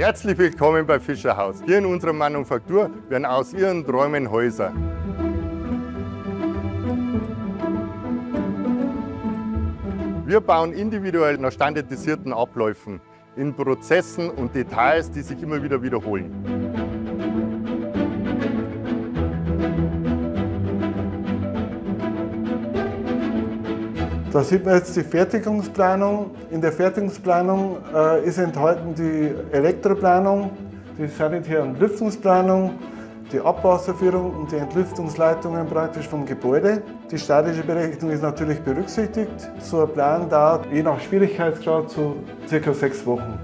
Herzlich willkommen bei Fischerhaus. Hier in unserer Manufaktur werden aus Ihren Träumen Häuser. Wir bauen individuell nach standardisierten Abläufen, in Prozessen und Details, die sich immer wieder wiederholen. Da sieht man jetzt die Fertigungsplanung. In der Fertigungsplanung ist enthalten die Elektroplanung, die Sanitär- und Lüftungsplanung, die Abwasserführung und die Entlüftungsleitungen praktisch vom Gebäude. Die statische Berechnung ist natürlich berücksichtigt. So ein Plan dauert je nach Schwierigkeitsgrad so ca. 6 Wochen.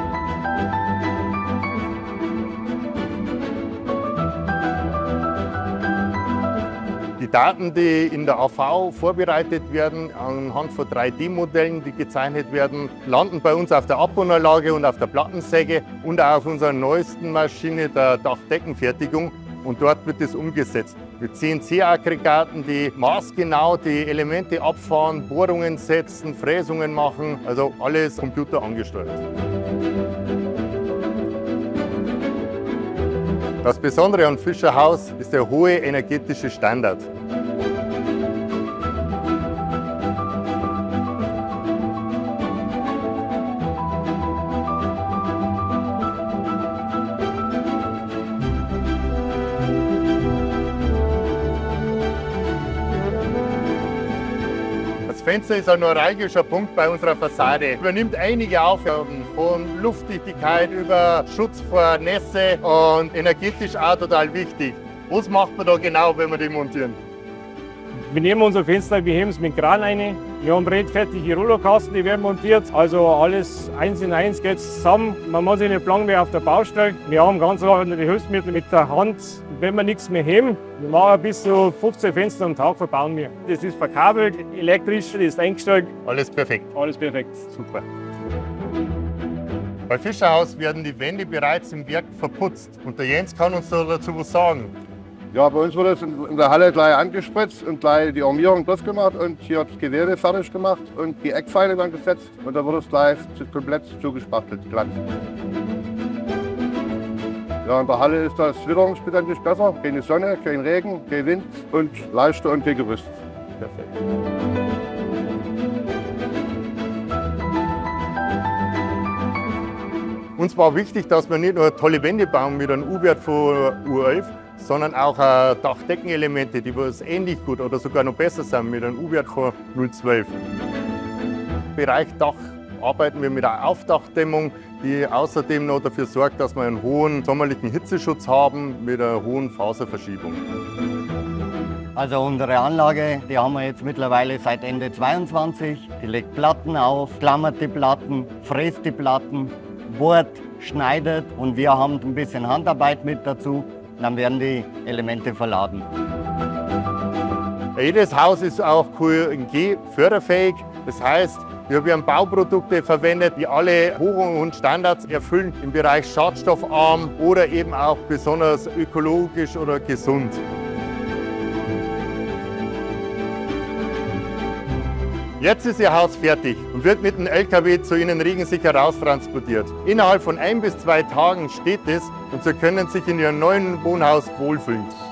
Die Daten, die in der AV vorbereitet werden, anhand von 3D-Modellen, die gezeichnet werden, landen bei uns auf der Abbohnanlage und auf der Plattensäge und auch auf unserer neuesten Maschine, der Dachdeckenfertigung. Und dort wird es umgesetzt mit CNC-Aggregaten, die maßgenau die Elemente abfahren, Bohrungen setzen, Fräsungen machen, also alles computerangesteuert. Das Besondere an Fischerhaus ist der hohe energetische Standard. Das Fenster ist ein neuralgischer Punkt bei unserer Fassade. Übernimmt einige Aufgaben, von Luftdichtigkeit über Schutz vor Nässe und energetisch auch total wichtig. Was macht man da genau, wenn wir die montieren? Wir nehmen unser Fenster, wir heben es mit Kran rein. Wir haben fertige Rollokasten, die werden montiert. Also alles eins in eins geht zusammen. Man muss sich nicht lang mehr auf der Baustelle. Wir haben ganz andere Hilfsmittel mit der Hand. Wenn wir nichts mehr heben, wir machen bis zu 15 Fenster am Tag, verbauen wir. Das ist verkabelt, elektrisch, das ist eingestellt. Alles perfekt. Alles perfekt. Super. Bei Fischerhaus werden die Wände bereits im Werk verputzt. Und der Jens kann uns dazu was sagen. Ja, bei uns wurde es in der Halle gleich angespritzt und gleich die Armierung durchgemacht und hier hat das Gewebe fertig gemacht und die Eckpfeile dann gesetzt und da wurde es gleich komplett zugespachtelt, glatt. Ja, in der Halle ist das witterungsbedingtlich besser. Keine Sonne, kein Regen, kein Wind und leichter und kein Gerüst. Perfekt. Uns war wichtig, dass wir nicht nur tolle Wände bauen mit einem U-Wert von U11, sondern auch Dachdeckenelemente, die was ähnlich gut oder sogar noch besser sind, mit einem U-Wert von 0,12. Im Bereich Dach arbeiten wir mit einer Aufdachdämmung, die außerdem noch dafür sorgt, dass wir einen hohen sommerlichen Hitzeschutz haben mit einer hohen Faserverschiebung. Also unsere Anlage, die haben wir jetzt mittlerweile seit Ende 22. Die legt Platten auf, klammert die Platten, fräst die Platten, bohrt, schneidet und wir haben ein bisschen Handarbeit mit dazu. Dann werden die Elemente verladen. Jedes Haus ist auch QNG förderfähig. Das heißt, wir haben Bauprodukte verwendet, die alle hohen Standards erfüllen im Bereich schadstoffarm oder eben auch besonders ökologisch oder gesund. Jetzt ist Ihr Haus fertig und wird mit dem LKW zu Ihnen regensicher raustransportiert. Innerhalb von 1 bis 2 Tagen steht es und Sie können sich in Ihrem neuen Wohnhaus wohlfühlen.